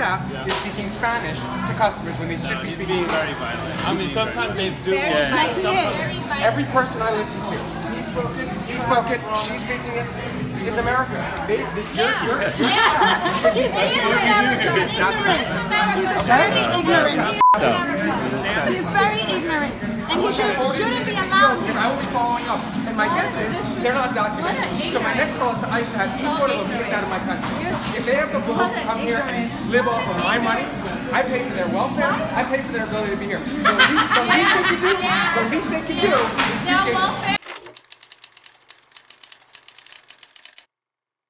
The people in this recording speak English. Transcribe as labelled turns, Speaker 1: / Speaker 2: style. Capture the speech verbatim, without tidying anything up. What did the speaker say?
Speaker 1: staff yeah. is speaking Spanish to customers when they should
Speaker 2: no,
Speaker 1: be
Speaker 2: he's
Speaker 1: speaking
Speaker 2: being very violent. I mean, sometimes they do. Yeah.
Speaker 3: Like he is.
Speaker 1: Every person I listen to, he spoke it, he spoke it, she's speaking it, is America. They, they, you're,
Speaker 3: Yeah.
Speaker 1: you're, you're,
Speaker 3: Yeah. He's America. Ignorant. He's very ignorant. He's very ignorant. And he should, shouldn't be allowed.
Speaker 1: Because I will be following up. And my guess is they're not documented. So my next call is to ICE to have each one of them kicked out of my country. If they have the balls to come here and live off of my money, I pay for their welfare, I pay for their ability to be here. The least, the least they can do, the least they can do is
Speaker 4: No welfare.